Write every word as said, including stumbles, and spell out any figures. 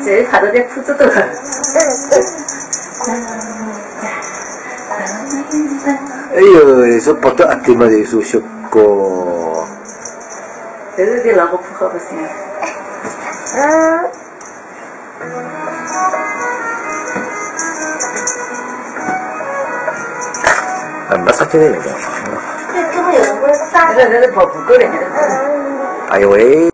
这爬到这铺子多。 哎呦，这不得阿弟嘛，这首小歌。 这是给老婆铺好不行。 嗯。 啊，没啥劲的那个。 这根本有人不是炸。 这这是跑不够的。 哎呦喂！